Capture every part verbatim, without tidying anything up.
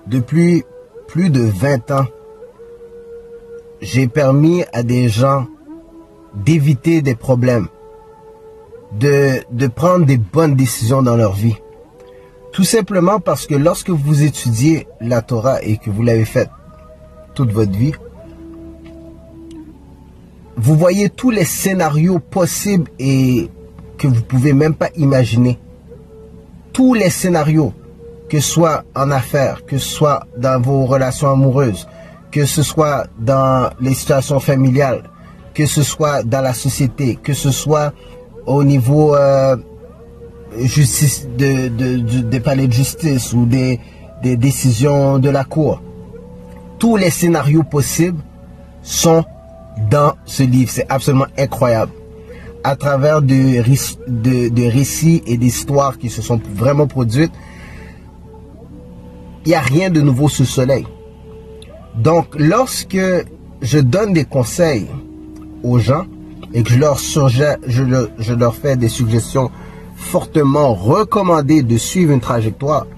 depuis plus de vingt ans, j'ai permis à des gens d'éviter des problèmes, de, de prendre des bonnes décisions dans leur vie. Tout simplement parce que lorsque vous étudiez la Torah et que vous l'avez faite toute votre vie, vous voyez tous les scénarios possibles et que vous pouvez même pas imaginer. Tous les scénarios, que ce soit en affaires, que ce soit dans vos relations amoureuses, que ce soit dans les situations familiales, que ce soit dans la société, que ce soit au niveau euh, justice de, de, de, des palais de justice ou des, des décisions de la cour. Tous les scénarios possibles sont dans ce livre. C'est absolument incroyable. À travers de, de, de récits et d'histoires qui se sont vraiment produites, il n'y a rien de nouveau sous le soleil. Donc, lorsque je donne des conseils aux gens et que je leur, surgère, je, leur, je leur fais des suggestions fortement recommandées de suivre une trajectoire,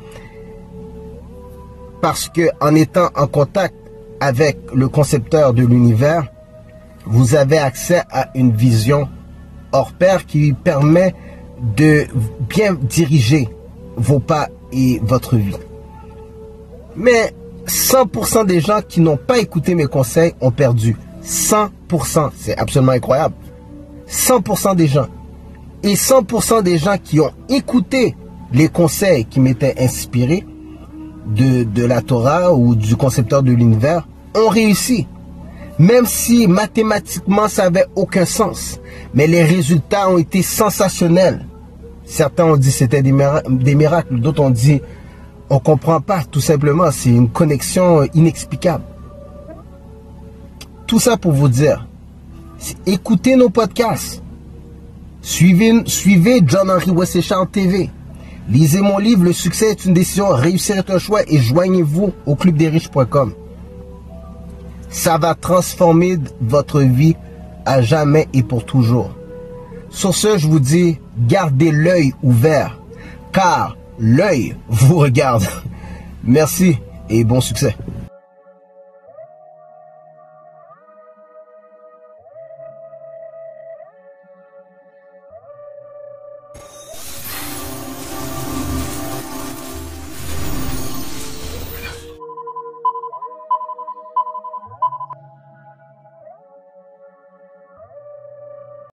parce que en étant en contact avec le concepteur de l'univers, vous avez accès à une vision hors pair qui permet de bien diriger vos pas et votre vie. Mais cent pour cent des gens qui n'ont pas écouté mes conseils ont perdu. cent pour cent, c'est absolument incroyable. cent pour cent des gens. Et cent pour cent des gens qui ont écouté les conseils qui m'étaient inspirés de, de la Torah ou du concepteur de l'univers ont réussi. Même si mathématiquement ça n'avait aucun sens. Mais les résultats ont été sensationnels. Certains ont dit que c'était des, des miracles. D'autres ont dit on ne comprend pas. Tout simplement, c'est une connexion inexplicable. Tout ça pour vous dire, écoutez nos podcasts. Suivez, suivez John Henry Wesley Charles T V. Lisez mon livre, Le succès est une décision, réussir est un choix, et joignez-vous au club des riches point com. Ça va transformer votre vie à jamais et pour toujours. Sur ce, je vous dis, gardez l'œil ouvert, car l'œil vous regarde. Merci et bon succès.